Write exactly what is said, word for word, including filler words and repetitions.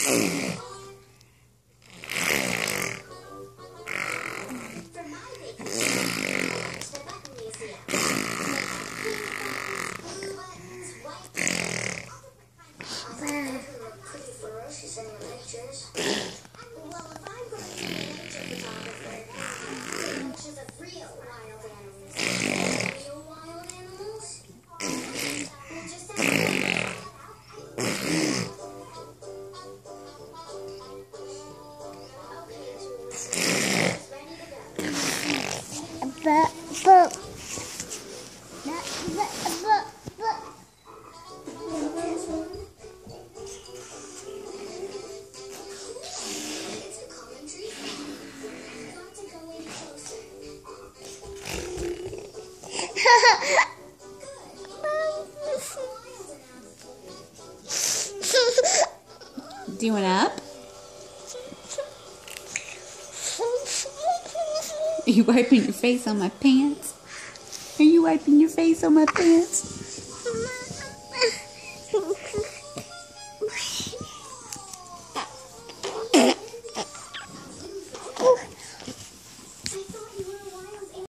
But, but, but, but, but, but. It's a common tree frog. I've got to go in closer. Do you want up? Are you wiping your face on my pants? Are you wiping your face on my pants?